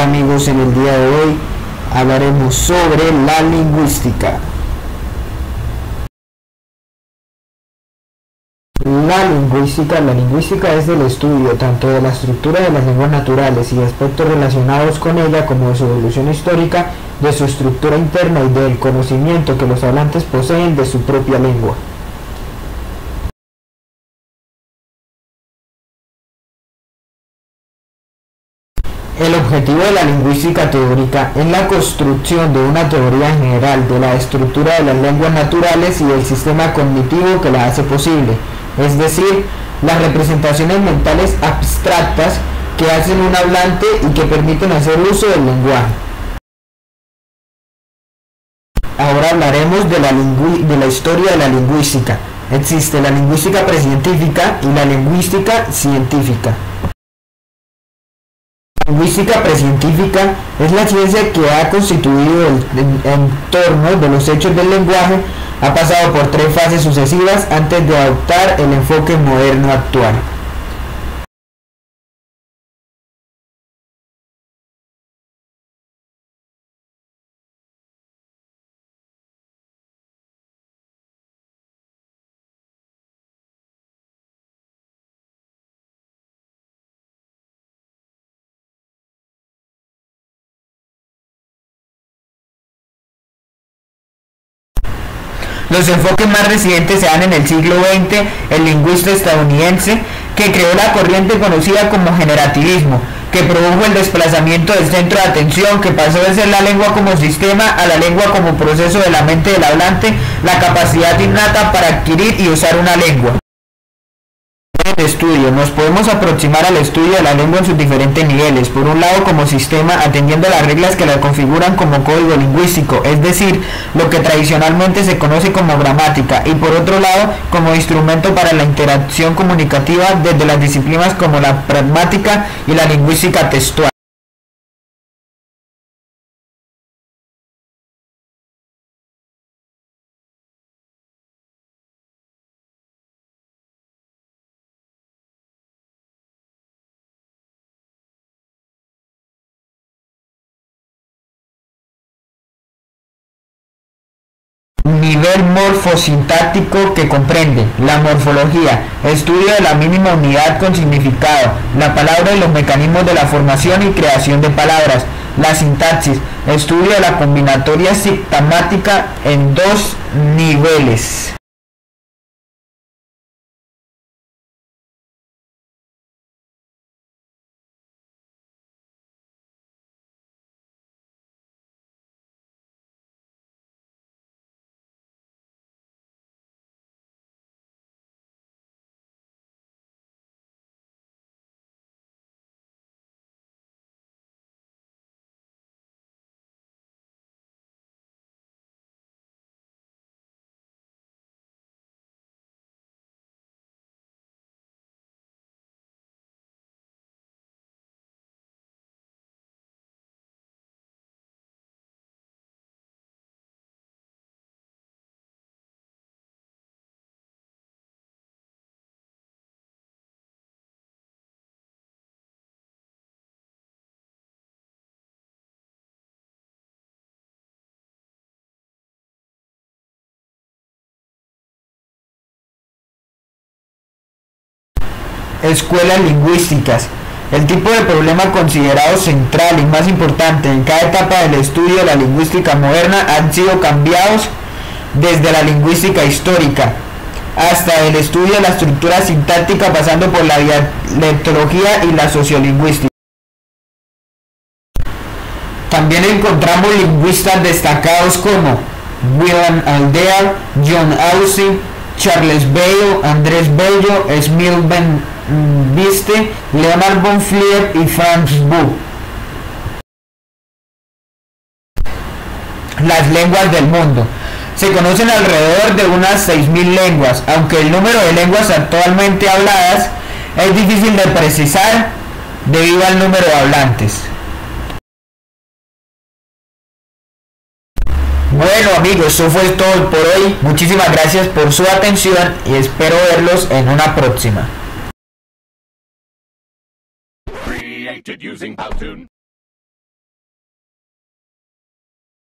Hola amigos, en el día de hoy hablaremos sobre la lingüística. La lingüística es el estudio tanto de la estructura de las lenguas naturales y aspectos relacionados con ella como de su evolución histórica, de su estructura interna y del conocimiento que los hablantes poseen de su propia lengua. El objetivo de la lingüística teórica es la construcción de una teoría general de la estructura de las lenguas naturales y del sistema cognitivo que la hace posible, es decir, las representaciones mentales abstractas que hacen un hablante y que permiten hacer uso del lenguaje. Ahora hablaremos de la historia de la lingüística. Existe la lingüística precientífica y la lingüística científica. La lingüística precientífica es la ciencia que ha constituido el entorno de los hechos del lenguaje, ha pasado por 3 fases sucesivas antes de adoptar el enfoque moderno actual. Los enfoques más recientes se dan en el siglo XX. El lingüista estadounidense que creó la corriente conocida como generativismo, que produjo el desplazamiento del centro de atención, que pasó de ser la lengua como sistema a la lengua como proceso de la mente del hablante, la capacidad innata para adquirir y usar una lengua. Estudio. Nos podemos aproximar al estudio de la lengua en sus diferentes niveles. Por un lado, como sistema, atendiendo a las reglas que la configuran como código lingüístico, es decir, lo que tradicionalmente se conoce como gramática, y por otro lado, como instrumento para la interacción comunicativa desde las disciplinas como la pragmática y la lingüística textual. Nivel morfosintáctico, que comprende la morfología, estudio de la mínima unidad con significado, la palabra y los mecanismos de la formación y creación de palabras; la sintaxis, estudio de la combinatoria sintáctica en 2 niveles. Escuelas lingüísticas. El tipo de problema considerado central y más importante en cada etapa del estudio de la lingüística moderna han sido cambiados desde la lingüística histórica hasta el estudio de la estructura sintáctica, pasando por la dialectología y la sociolingüística. También encontramos lingüistas destacados como William Aldea, John Austin, Charles Bayle, Andrés Bello, Smil Ben Viste, Leonard Bonflier y Franz Bopp. Las lenguas del mundo. Se conocen alrededor de unas 6.000 lenguas, aunque el número de lenguas actualmente habladas es difícil de precisar debido al número de hablantes. Bueno amigos, eso fue todo por hoy. Muchísimas gracias por su atención y espero verlos en una próxima.